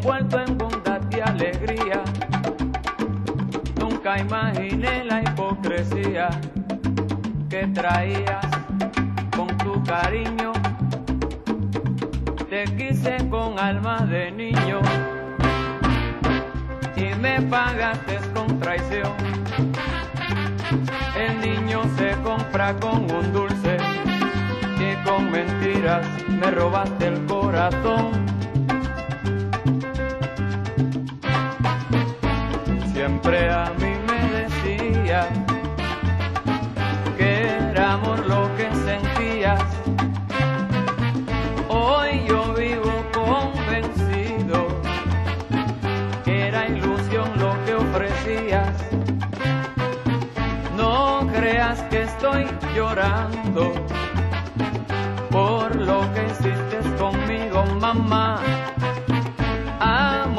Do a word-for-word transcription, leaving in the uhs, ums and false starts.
envuelto en bondad y alegría. Nunca imaginé la hipocresía que traías con tu cariño. Te quise con alma de niño y me pagaste con traición. El niño se compra con un dulce y con mentiras me robaste el corazón. Siempre a mí me decías que era amor lo que sentías. Hoy yo vivo convencido que era ilusión lo que ofrecías. No creas que estoy llorando por lo que hiciste conmigo, mamá. Amor